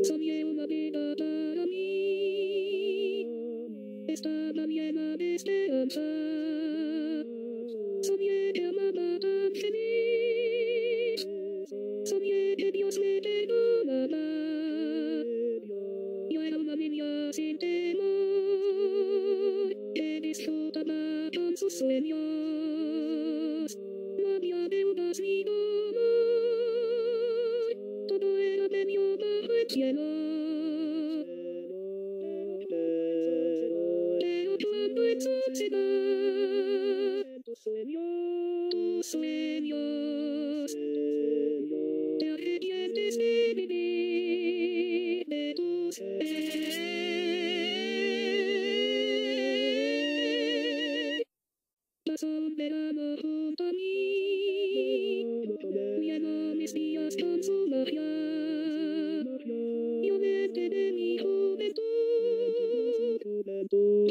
Soñé una vida para mí, estaba llena de esperanza. Soñé que amaba tan feliz, soñé que Dios me perdonaba. Yo era una niña sin temor, que disfrutaba con sus sueños. No había deudas ni dolor, todo era bello bajo el cielo. Pero cuando el sol se va, tus sueños, te arrepientes de vivir de tus Pasó un verano junto a mí, llenó mis días con su magia. Yo vete de mi juventud,